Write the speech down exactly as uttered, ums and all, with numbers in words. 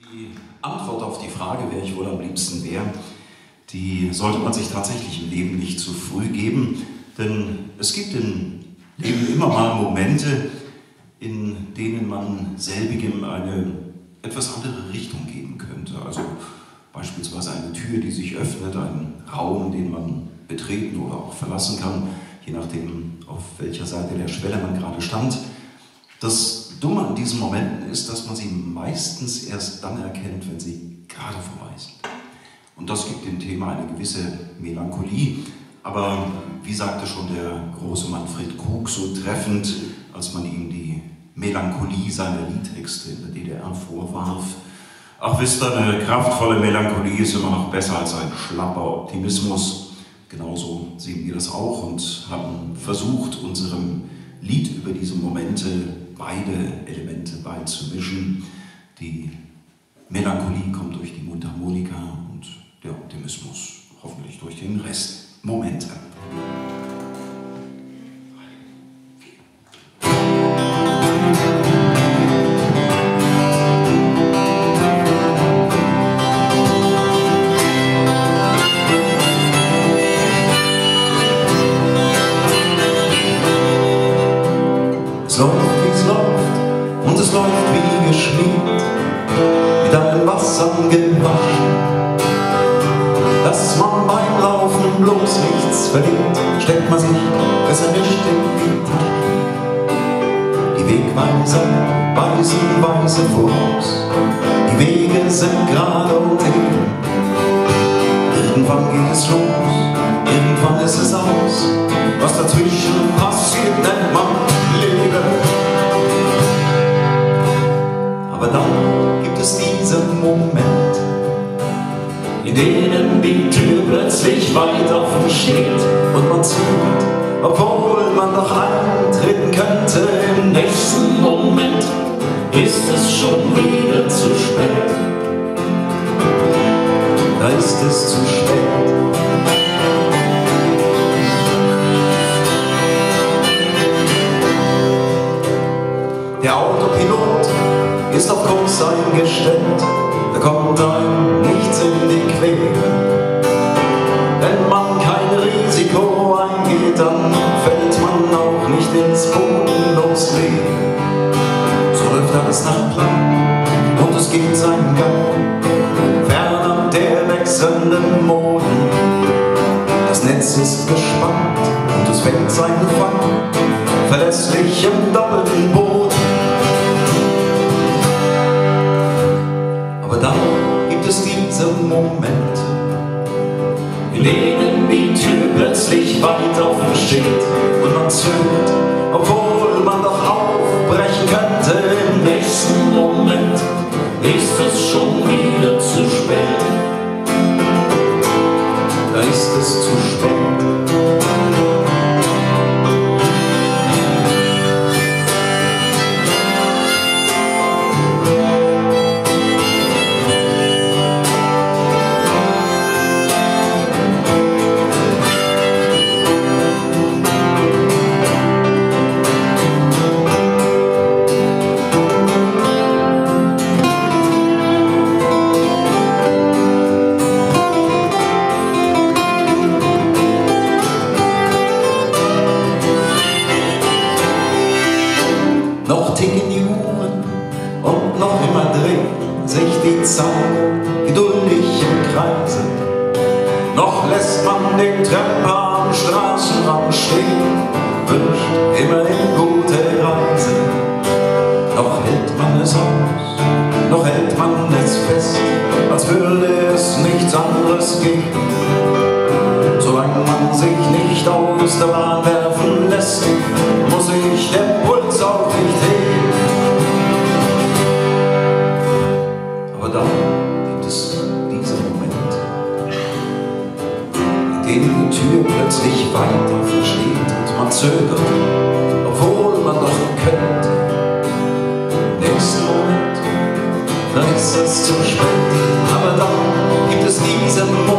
Die Antwort auf die Frage, wer ich wohl am liebsten wäre, die sollte man sich tatsächlich im Leben nicht zu früh geben, denn es gibt im Leben immer mal Momente, in denen man selbigem eine etwas andere Richtung geben könnte. Also beispielsweise eine Tür, die sich öffnet, ein Raum, den man betreten oder auch verlassen kann, je nachdem, auf welcher Seite der Schwelle man gerade stand. Das Dumme an diesen Momenten ist, dass man sie meistens erst dann erkennt, wenn sie gerade vorbei sind. Und das gibt dem Thema eine gewisse Melancholie. Aber wie sagte schon der große Manfred Krug so treffend, als man ihm die Melancholie seiner Liedtexte in der D D R vorwarf: Ach, wisst ihr, eine kraftvolle Melancholie ist immer noch besser als ein schlapper Optimismus. Genauso sehen wir das auch und haben versucht, unserem Lied über diese Momente beide Elemente beizumischen. Die Melancholie kommt durch die Mundharmonika und der Optimismus hoffentlich durch den Rest. Momente. Es läuft, wie es läuft, und es läuft wie geschmiert, mit einem Wasser gewaschen. Dass man beim Laufen bloß nichts verliert, steckt man sich besser nicht in die Tasche. Die Wegweiser weisen weise voraus, die Wege sind gerade und eben. Irgendwann geht es los, irgendwann ist es aus. Was dazwischen passiert, nennt man Leben. Aber dann gibt es diesen Moment, in denen die Tür plötzlich weit offen steht und man zögert, obwohl man doch eintreten könnte. Im nächsten Moment ist es schon wieder zu spät. Da ist es zu spät. Der Autopilot ist auf Kurs eingestellt, da kommt einem nichts in die Quere. Wenn man kein Risiko eingeht, dann fällt man auch nicht ins bodenlos Leben. So läuft alles nach Plan und es geht seinen Gang, fernab der wechselnden Moden. Das Netz ist gespannt und es fängt seinen Fang, verlässlich im doppelten Boden. Aber dann gibt es diese Momente, in denen die Tür plötzlich weit offen steht und man zögert, obwohl man doch aufbrechen könnte. Im nächsten Moment ist es schon wieder zu spät. Da ist es zu spät. Noch ticken die Uhren und noch immer dreht sich die Zeit geduldig im Kreise. Noch lässt man den Trepper am Straßenrand stehen, wünscht immerhin gute Reise. Noch hält man es aus, noch hält man es fest, als würde es nichts anderes geben. Solange man sich nicht aus der Bahn werfen lässt, muss sich der Puls auch nicht heben. Aber dann gibt es diese Momente, in denen die Tür plötzlich weit offen steht und man zögert, obwohl man doch könnte. Im nächsten Moment, dann ist es zu spät. Aber dann gibt es diese Momente,